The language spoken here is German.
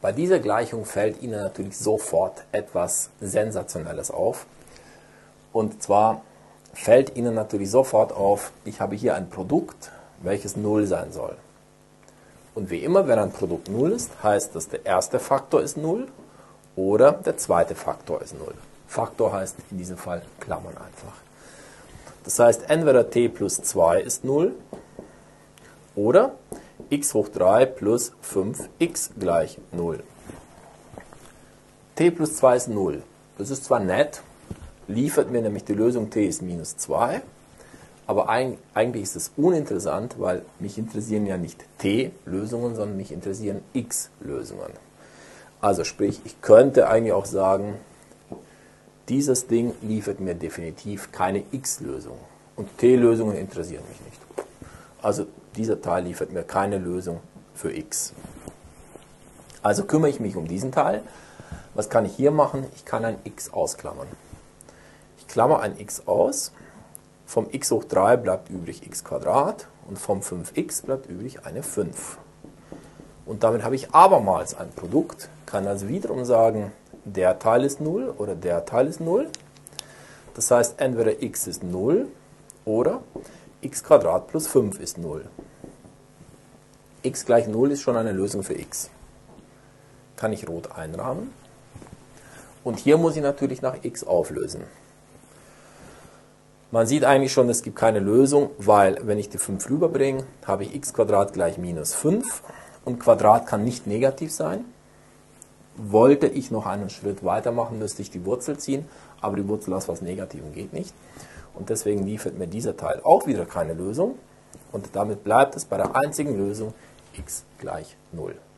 Bei dieser Gleichung fällt Ihnen natürlich sofort etwas Sensationelles auf. Und zwar fällt Ihnen natürlich sofort auf, ich habe hier ein Produkt, welches 0 sein soll. Und wie immer, wenn ein Produkt 0 ist, heißt das, der erste Faktor ist 0 oder der zweite Faktor ist 0. Faktor heißt in diesem Fall Klammern einfach. Das heißt, entweder t plus 2 ist 0 oder x hoch 3 plus 5x gleich 0. t plus 2 ist 0. Das ist zwar nett, liefert mir nämlich die Lösung t ist minus 2, aber eigentlich ist es uninteressant, weil mich interessieren ja nicht t-Lösungen, sondern mich interessieren x-Lösungen. Also sprich, ich könnte eigentlich auch sagen, dieses Ding liefert mir definitiv keine x-Lösung. Und t-Lösungen interessieren mich nicht. Also dieser Teil liefert mir keine Lösung für x. Also kümmere ich mich um diesen Teil. Was kann ich hier machen? Ich kann ein x ausklammern. Ich klammer ein x aus. Vom x hoch 3 bleibt übrig x Quadrat und vom 5x bleibt übrig eine 5. Und damit habe ich abermals ein Produkt, kann also wiederum sagen, der Teil ist 0 oder der Teil ist 0. Das heißt, entweder x ist 0 oder x Quadrat plus 5 ist 0. X gleich 0 ist schon eine Lösung für x. Kann ich rot einrahmen. Und hier muss ich natürlich nach x auflösen. Man sieht eigentlich schon, es gibt keine Lösung, weil wenn ich die 5 rüberbringe, habe ich x Quadrat gleich minus 5 und Quadrat kann nicht negativ sein. Wollte ich noch einen Schritt weitermachen, müsste ich die Wurzel ziehen, aber die Wurzel aus was Negativem geht nicht. Und deswegen liefert mir dieser Teil auch wieder keine Lösung und damit bleibt es bei der einzigen Lösung x gleich 0.